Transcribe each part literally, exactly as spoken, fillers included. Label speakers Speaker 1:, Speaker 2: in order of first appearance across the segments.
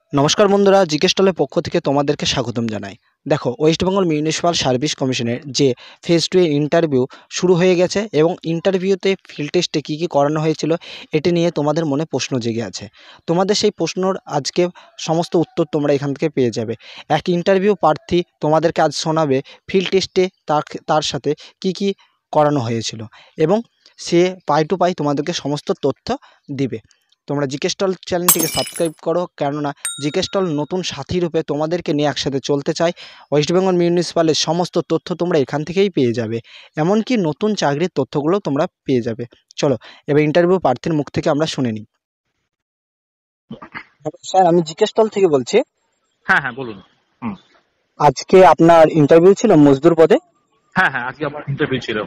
Speaker 1: नमस्कार बंधुरा GK stall पक्ष থেকে তোমাদেরকে স্বাগতম জানাই। দেখো ওয়েস্ট বেঙ্গল মিউনিসিপাল সার্ভিস কমিশনের যে ফেজ টু ইন্টারভিউ শুরু হয়ে গেছে এবং ইন্টারভিউতে ফিল্ড টেস্টে কী কী করানো হয়েছিল এটি নিয়ে তোমাদের মনে প্রশ্ন জেগে আছে। তোমাদের সেই প্রশ্নর আজকে সমস্ত উত্তর তোমরা এখান থেকে পেয়ে যাবে। এক ইন্টারভিউ প্রার্থী তোমাদেরকে আজ শোনাবে ফিল্ড টেস্টে তার তার সাথে কি কি করানো হয়েছিল এবং সে পাই টু পাই তোমাদেরকে সমস্ত তথ্য দিবে। তোমরা জিকে স্টল চ্যানেলটিকে সাবস্ক্রাইব করো, কেননা জিকে স্টল নতুন সাথী রূপে তোমাদেরকে নিয়ে একসাথে চলতে চাই। ওয়েস্ট বেঙ্গল মিউনিসিপ্যালের সমস্ত তথ্য তোমরা এখান থেকেই পেয়ে যাবে, এমনকি নতুন চাকরির তথ্যগুলো তোমরা পেয়ে যাবে। চলো এবার ইন্টারভিউ প্রার্থীর মুখ থেকে আমরা শুনে নিই। স্যার, আমি জিকে স্টল থেকে বলছি।
Speaker 2: হ্যাঁ হ্যাঁ বলুন। হুম
Speaker 1: আজকে আপনার ইন্টারভিউ ছিল মজদুর পদে।
Speaker 2: হ্যাঁ হ্যাঁ আজকে আমার ইন্টারভিউ ছিল।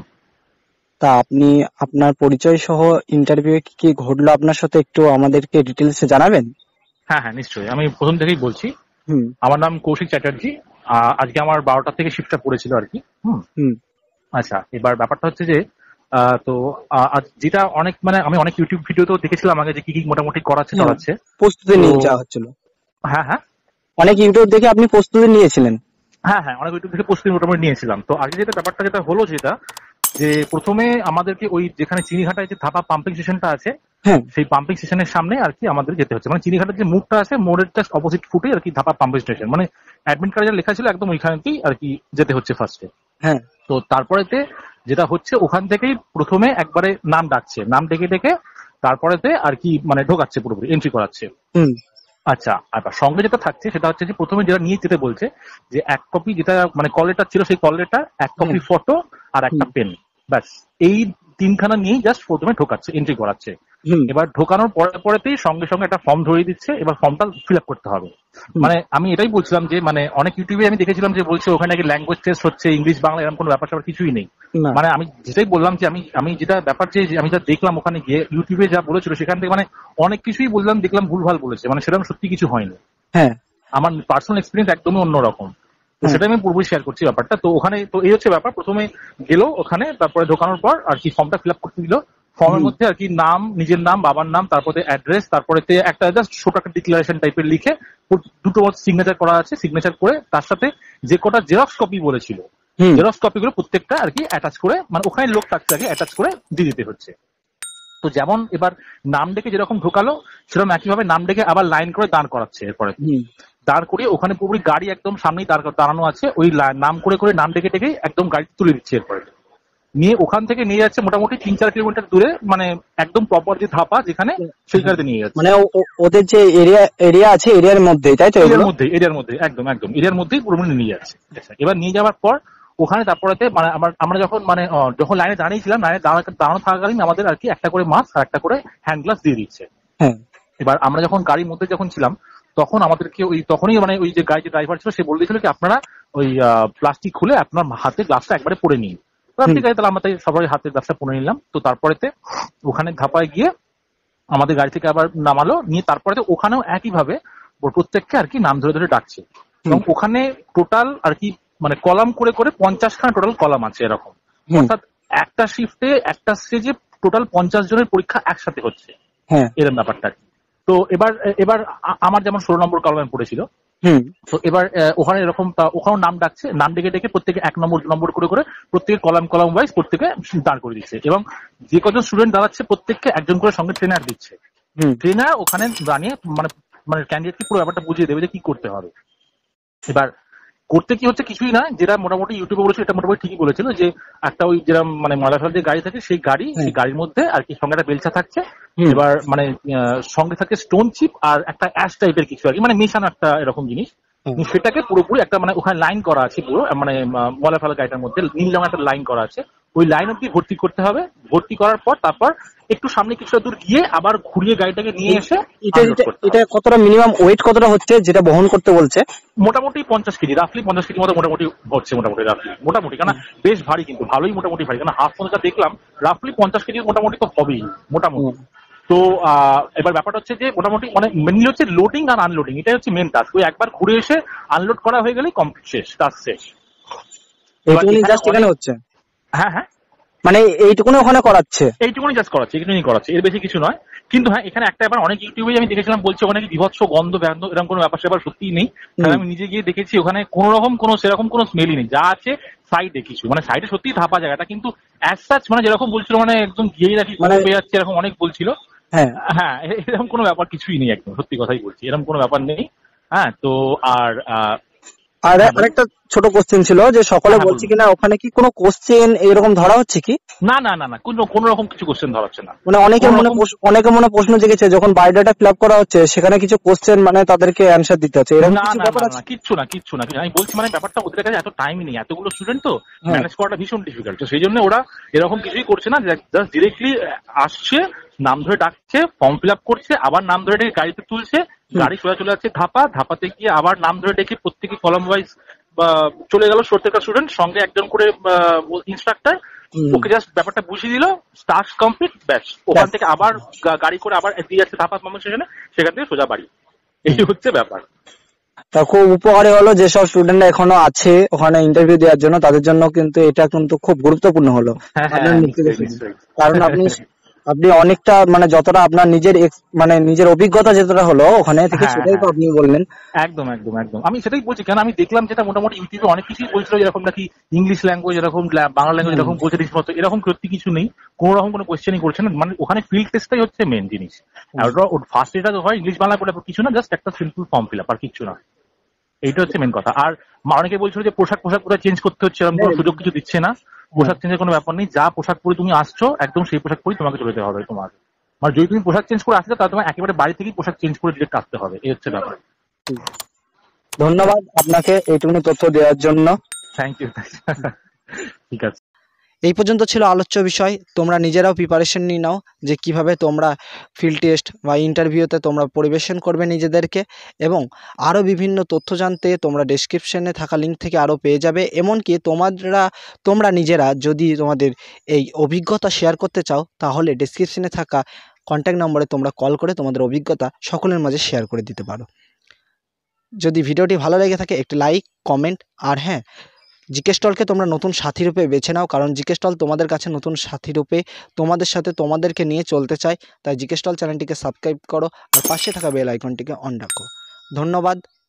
Speaker 1: তা আপনি আপনার পরিচয় সহ ইন্টারভিউয়ে কি কি ঘটলো আপনার সাথে একটু আমাদেরকে ডিটেলসে জানাবেন?
Speaker 2: হ্যাঁ হ্যাঁ নিশ্চয়ই, আমি প্রথম থেকেই বলছি।
Speaker 1: হুম
Speaker 2: আমার নাম কৌশিক চ্যাটার্জি। আহ, আজকে আমার বারোটা থেকে শিফটটা পড়েছিল আর কি। হুম
Speaker 1: হুম
Speaker 2: আচ্ছা, এবার ব্যাপারটা হচ্ছে যে আহ, তো আহ, আজ যেটা অনেক মানে আমি অনেক ইউটিউব ভিডিওতেও দেখেছিলাম আগে যে কি কি মোটামুটি করাচ্ছে করাচ্ছে
Speaker 1: প্রস্তুতি
Speaker 2: তো-
Speaker 1: নিয়ে যাওয়া হচ্ছিল।
Speaker 2: হ্যাঁ হ্যাঁ
Speaker 1: অনেক ইউটিউব দেখে আপনি প্রস্তুতি নিয়েছিলেন।
Speaker 2: হ্যাঁ হ্যাঁ অনেক ইউটিউব থেকে প্রস্তুতি মোটামুটি নিয়েছিলাম। তো আজকে যেটা ব্যাপারটা যেটা হলো যেটা যে প্রথমে আমাদেরকে ওই যেখানে চিনিঘাটায় যে ধাপা পাম্পিং স্টেশনটা আছে
Speaker 1: হ্যাঁ
Speaker 2: সেই পাম্পিং স্টেশনের সামনে আর কি আমাদের যেতে হচ্ছে, মানে চিনিঘাটের যে মুখটা আছে মোড়ের জাস্ট অপোজিট ফুটে আর কি ধাপা পাম্পিং স্টেশন, মানে অ্যাডমিট কার্ডে লেখা ছিল একদম ওইখানেই আর কি যেতে হচ্ছে ফার্স্টে।
Speaker 1: হ্যাঁ
Speaker 2: তো তারপরেতে যেটা হচ্ছে ওখান থেকেই প্রথমে একবারে নাম ডাকছে, নাম ডেকে ডেকে তারপরেতে আর কি মানে ঢোকাচ্ছে, পুরোপুরি এন্ট্রি করাচ্ছে।
Speaker 1: হুম
Speaker 2: আচ্ছা, আর সঙ্গে যেটা থাকছে সেটা হচ্ছে যে প্রথমে যেটা নিয়ে যেতে বলছে যে এক কপি যেটা মানে কল লেটার ছিল সেই কল লেটার, এক কপি ফটো আর একটা পেন, ব্যাস এই তিনখানা নিয়েই জাস্ট প্রথমে ঢোকাচ্ছে, এন্ট্রি করাচ্ছে।
Speaker 1: হুম
Speaker 2: এবার ঢোকানোর পরে পরেতেই সঙ্গে সঙ্গে একটা ফর্ম ধরিয়ে দিচ্ছে, এবার ফর্মটা ফিল আপ করতে হবে। মানে আমি এটাই বলছিলাম যে মানে অনেক ইউটিউবে আমি দেখেছিলাম যে বলছে ওখানে নাকি ল্যাঙ্গুয়েজ টেস্ট হচ্ছে, ইংলিশ বাংলা এরকম কোনো ব্যাপার স্যাপার কিছুই নেই।
Speaker 1: না।
Speaker 2: মানে আমি যেটাই বললাম যে আমি আমি যেটা ব্যাপার যে আমি যা দেখলাম ওখানে গিয়ে ইউটিউবে যা বলেছিল সেখান থেকে মানে অনেক কিছুই বললাম, দেখলাম ভুলভাল বলেছে, মানে সেরকম সত্যি কিছু হয়নি।
Speaker 1: হ্যাঁ
Speaker 2: আমার পার্সোনাল এক্সপিরিয়েন্স একদমই অন্যরকম। তো
Speaker 1: হ্যাঁ।
Speaker 2: সেটা আমি পূর্বই শেয়ার করছি ব্যাপারটা। তো ওখানে তো এই হচ্ছে ব্যাপার, প্রথমে গেল ওখানে, তারপরে ঢোকানোর পর আর কি ফর্মটা ফিল আপ করতে দিল। ফর্মের মধ্যে আর কি নাম, নিজের নাম, বাবার নাম, তারপরে অ্যাড্রেস, তারপরে একটা জাস্ট ছোট একটা ডিক্লারেশন টাইপের লিখে দুটো সিগনেচার করা আছে, সিগনেচার করে তার সাথে যে কটা জেরক্স কপি বলেছিল
Speaker 1: হুম
Speaker 2: জেরক্স কপি গুলো প্রত্যেকটা আর কি অ্যাটাচ করে, মানে ওখানে লোক থাকছে আগে অ্যাটাচ করে দিয়ে দিতে হচ্ছে। তো যেমন এবার নাম ডেকে যেরকম ঢোকালো সেরকম একইভাবে নাম ডেকে আবার লাইন করে দাঁড় করাচ্ছে। এরপরে
Speaker 1: হুম
Speaker 2: দাঁড় করিয়ে ওখানে পুরোপুরি গাড়ি একদম সামনেই দাঁড় দাঁড়ানো আছে, ওই নাম করে করে নাম ডেকে ডেকে একদম গাড়ি তুলে দিচ্ছে। এরপরে নিয়ে ওখান থেকে নিয়ে যাচ্ছে মোটামুটি তিন চার কিলোমিটার দূরে, মানে একদম প্রপার যে ধাপা যেখানে সেইখানে নিয়ে যাচ্ছে।
Speaker 1: মানে ও- ও- ওদের যে এরিয়া এরিয়া আছে এরিয়ার মধ্যেই, তাই তো?
Speaker 2: এরিয়ার মধ্যে এরিয়ার মধ্যে একদম একদম এরিয়ার মধ্যেই পুরোপুরি নিয়ে যাচ্ছে। এবার নিয়ে যাওয়ার পর ওখানে তারপরেতে মানে আমার আমরা যখন মানে আহ, যখন লাইনে দাঁড়িয়েছিলাম, লাইনে দাঁড়া- দাঁড়ানো থাকাকালীন আমাদের আর কি একটা করে মাস্ক আর একটা করে হ্যান্ড গ্লাভস দিয়ে দিচ্ছে।
Speaker 1: হ্যাঁ
Speaker 2: এবার আমরা যখন গাড়ির মধ্যে যখন ছিলাম তখন আমাদেরকে ওই তখনই মানে ওই যে গাড়ি যে ড্রাইভার ছিল সে বলে দিয়েছিল কি আপনারা ওই প্লাস্টিক খুলে আপনার হাতে গ্লাভসটা একবারে পরে নিন। ঠিক আছে, তাহলে আমরা তাই সবাই হাতে গ্লাভসটা পরে নিলাম। তো তারপরেতে ওখানে ধাপায় গিয়ে আমাদের গাড়ি থেকে আবার নামালো, নিয়ে তারপরে ওখানেও একইভাবে প্রত্যেককে আর কি নাম ধরে ধরে ডাকছে। এবং ওখানে টোটাল আর কি মানে কলাম করে করে পঞ্চাশ খানা টোটাল কলাম আছে এরকম, অর্থাৎ একটা শিফটে একটা স্টেজে টোটাল পঞ্চাশ জনের পরীক্ষা একসাথে হচ্ছে,
Speaker 1: হ্যাঁ
Speaker 2: এরকম ব্যাপারটা। তো এবার এবার আমার যেমন ষোলো নম্বর কলমে পড়েছিল,
Speaker 1: হুম
Speaker 2: তো এবার ওখানে এরকম ওখানে নাম ডাকছে, নাম ডেকে ডেকে প্রত্যেকে এক নম্বর নম্বর করে করে প্রত্যেকে কলাম কলাম ওয়াইজ প্রত্যেকে দাঁড় করে দিচ্ছে। এবং যে কজন স্টুডেন্ট দাঁড়াচ্ছে প্রত্যেককে একজন করে সঙ্গে ট্রেনার দিচ্ছে। ট্রেনার ওখানে দাঁড়িয়ে মানে মানে ক্যান্ডিডেটকে পুরো ব্যাপারটা বুঝিয়ে দেবে যে কি করতে হবে। এবার করতে কি হচ্ছে কিছুই না, যেটা মোটামুটি ইউটিউবে বলেছিল এটা মোটামুটি ঠিকই বলেছিল যে একটা ওই যেরকম মানে ময়লা ফেলার যে গাড়ি থাকে সেই গাড়ি, সেই গাড়ির মধ্যে আর কি সঙ্গে একটা বেলচা থাকছে। এবার মানে সঙ্গে থাকে স্টোন চিপ আর একটা অ্যাশ টাইপের কিছু আর কি, মানে মেশানো একটা এরকম জিনিস। সেটাকে পুরোপুরি একটা মানে ওখানে লাইন করা আছে পুরো, মানে ময়লা ফেলার গাড়িটার মধ্যে নীল রঙের একটা লাইন করা আছে, ওই লাইন অব্দি ভর্তি করতে হবে। ভর্তি করার পর তারপর একটু সামনে কিছুটা দূর গিয়ে আবার ঘুরিয়ে গাড়িটাকে নিয়ে এসে
Speaker 1: এটা কতটা মিনিমাম ওয়েট কতটা হচ্ছে যেটা বহন করতে বলছে?
Speaker 2: মোটামুটি পঞ্চাশ কেজি, রাফলি পঞ্চাশ কেজি মতো মোটামুটি হচ্ছে, মোটামুটি রাফলি মোটামুটি, কারণ বেশ ভারী কিন্তু ভালোই মোটামুটি ভারী, কারণ হাফ পঞ্চাশ দেখলাম রাফলি পঞ্চাশ কেজি মোটামুটি তো হবেই মোটামুটি। তো এবার ব্যাপারটা হচ্ছে যে মোটামুটি মানে মেনলি হচ্ছে লোডিং আর আনলোডিং, এটাই হচ্ছে মেন টাস্ক। ওই একবার ঘুরে এসে আনলোড করা হয়ে গেলেই কমপ্লিট, শেষ, টাস্ক শেষ।
Speaker 1: হচ্ছে
Speaker 2: হ্যাঁ হ্যাঁ
Speaker 1: মানে এইটুকুনি ওখানে করাচ্ছে,
Speaker 2: এইটুকুনি জাস্ট করাচ্ছে, এইটুকুনি করাচ্ছে, এর বেশি কিছু নয়। কিন্তু হ্যাঁ এখানে একটা ব্যাপার, অনেক ইউটিউবে আমি দেখেছিলাম বলছে ওখানে বিভৎস গন্ধ ব্যান্ধ এরকম কোনো ব্যাপার স্যাপার সত্যিই নেই। কারণ আমি নিজে গিয়ে দেখেছি ওখানে কোনো রকম কোনো সেরকম কোনো স্মেলই নেই, যা আছে সাইডে কিছু, মানে সাইডে সত্যিই ধাপা জায়গাটা, কিন্তু অ্যাজ সাচ মানে যেরকম বলছিল মানে একদম গিয়েই রাখি
Speaker 1: মানে
Speaker 2: পেয়ে যাচ্ছে এরকম অনেক বলছিল।
Speaker 1: হ্যাঁ
Speaker 2: হ্যাঁ এরকম কোনো ব্যাপার কিছুই নেই, একদম সত্যি কথাই বলছি, এরকম কোনো ব্যাপার নেই। হ্যাঁ তো আর আহ,
Speaker 1: আর
Speaker 2: হ্যাঁ বলুন।
Speaker 1: আরেকটা ছোট কোশ্চেন ছিল যে সকলে
Speaker 2: হ্যাঁ হ্যাঁ
Speaker 1: বলছে
Speaker 2: বলুন।
Speaker 1: কিনা ওখানে কি কোনো কোশ্চেন এরকম ধরা হচ্ছে কি?
Speaker 2: না না না না কোনো কোনো রকম কিছু কোশ্চেন ধরাচ্ছে না,
Speaker 1: মানে অনেকে
Speaker 2: কোনো
Speaker 1: মনে
Speaker 2: রকম।
Speaker 1: প্রশ্ন- অনেকে মনে প্রশ্ন জেগেছে যখন বায়োডাটা ফিল আপ করা হচ্ছে সেখানে কিছু কোশ্চেন মানে তাদেরকে অ্যান্সার দিতে হচ্ছে, এরকম
Speaker 2: না
Speaker 1: কিছু
Speaker 2: না
Speaker 1: ব্যাপার
Speaker 2: না
Speaker 1: আছে?
Speaker 2: না কিচ্ছু না কিচ্ছু না কিছু- আমি বলছি মানে ব্যাপারটা ওদের কাছে এত টাইমই নেই, এতগুলো স্টুডেন্ট তো
Speaker 1: হ্যাঁ
Speaker 2: ম্যানেজ করাটা ভীষণ ডিফিকাল্ট, তো সেই জন্য ওরা এরকম কিছুই করছে না, জাস্ট ডিরেক্টলি আসছে, নাম ধরে ডাকছে, ফর্ম ফিল আপ করছে, আবার নাম ধরে ডেকে গাড়িতে তুলছে,
Speaker 1: হুম,
Speaker 2: গাড়ি সোজা চলে যাচ্ছে ধাপা, ধাপাতে গিয়ে আবার নাম ধরে ডেকে প্রত্যেকে কলম ওয়াইজ চলে গেল, প্রত্যেকটা স্টুডেন্ট সঙ্গে একজন করে ইনস্ট্রাক্টর,
Speaker 1: হুম,
Speaker 2: ওকে জাস্ট ব্যাপারটা বুঝিয়ে দিল, স্টার্ট কমপ্লিট, ব্যাস ওখান
Speaker 1: ব্যাস।
Speaker 2: থেকে আবার গা- গাড়ি করে আবার দিয়ে যাচ্ছে ধাপা মামা স্টেশনে, সেখান থেকে সোজা বাড়ি, এই
Speaker 1: হুম।
Speaker 2: হচ্ছে ব্যাপার।
Speaker 1: তা খুব উপকারী হলো, যেসব স্টুডেন্টরা এখনো আছে ওখানে ইন্টারভিউ দেওয়ার জন্য তাদের জন্য কিন্তু এটা কিন্তু খুব গুরুত্বপূর্ণ হলো
Speaker 2: হ্যাঁ
Speaker 1: আপনার
Speaker 2: হ্যাঁ
Speaker 1: মুখ থেকে
Speaker 2: নিশ্চয়ই
Speaker 1: শুনে।
Speaker 2: নিশ্চয়ই।
Speaker 1: কারণ আপনি আপনি অনেকটা মানে যতটা আপনার নিজের ex- মানে নিজের অভিজ্ঞতা যেটা হলো ওখানে থেকে
Speaker 2: হ্যাঁ
Speaker 1: সেটাই তো
Speaker 2: হ্যাঁ
Speaker 1: আপনি বললেন।
Speaker 2: একদম একদম একদম, আমি সেটাই বলছি, কেন আমি দেখলাম যেটা মোটামুটি ইউটিউবে অনেক কিছুই বলছিল, যেরকম নাকি ইংলিশ ল্যাঙ্গুয়েজ এরকম লা- বাংলা ল্যাঙ্গুয়েজ
Speaker 1: হুম,
Speaker 2: এরকম বলছে রীতিমতো, এরকম সত্যি কিছু নেই, কোনো রকম কোনো কোয়েশ্চেনই করছে না, মানে ওখানে ফিল্ড টেস্টটাই হচ্ছে মেন জিনিস।
Speaker 1: হুম,
Speaker 2: আর ফার্স্ট এটা হয় ইংলিশ বাংলা বলে কিছু না, জাস্ট একটা সিম্পল ফর্ম ফিল আপ, আর কিছু না, এইটা হচ্ছে মেন কথা। আর মা- অনেকে বলছিল যে পোশাক পোশাক কোথায় চেঞ্জ করতে হচ্ছে, এরকম কোনো সুযোগ কিছু দিচ্ছে না,
Speaker 1: হ্যাঁ,
Speaker 2: পোশাক চেঞ্জের কোনো ব্যাপার নেই, যা পোশাক পরে তুমি আসছো একদম সেই পোশাক পরেই তোমাকে চলে যেতে হবে তোমার, মানে যদি তুমি পোশাক চেঞ্জ করে আসছো তাহলে তোমার একেবারে বাড়ি থেকেই পোশাক চেঞ্জ করে ডিরেক্ট আসতে হবে, এই হচ্ছে ব্যাপার।
Speaker 1: হুম। ধন্যবাদ আপনাকে এইটুকুনি তথ্য দেওয়ার জন্য।
Speaker 2: Thank you. ঠিক আছে।
Speaker 1: এই পর্যন্ত ছিল আলোচ্য বিষয়। তোমরা নিজেরাও প্রিপারেশন নিয়ে নাও যে কিভাবে তোমরা ফিল্ড টেস্ট বা ইন্টারভিউতে তোমরা পরিবেশন করবে নিজেদেরকে, এবং আরও বিভিন্ন তথ্য জানতে তোমরা ডেসক্রিপশনে থাকা লিঙ্ক থেকে আরও পেয়ে যাবে। এমনকি তোমরা তোমরা নিজেরা যদি তোমাদের এই অভিজ্ঞতা শেয়ার করতে চাও তাহলে ডেসক্রিপশনে থাকা কন্ট্যাক্ট নম্বরে তোমরা কল করে তোমাদের অভিজ্ঞতা সকলের মাঝে শেয়ার করে দিতে পারো। যদি ভিডিওটি ভালো লেগে থাকে একটি লাইক, কমেন্ট, আর হ্যাঁ, জিকে স্টলকে তোমরা নতুন সাথী রূপে বেছে নাও, কারণ জিকে স্টল তোমাদের কাছে নতুন সাথী রূপে তোমাদের সাথে তোমাদেরকে নিয়ে চলতে চায়। তাই জিকে স্টল চ্যানেলটিকে সাবস্ক্রাইব করো আর পাশে থাকা বেল আইকনটিকে অন রাখো। ধন্যবাদ।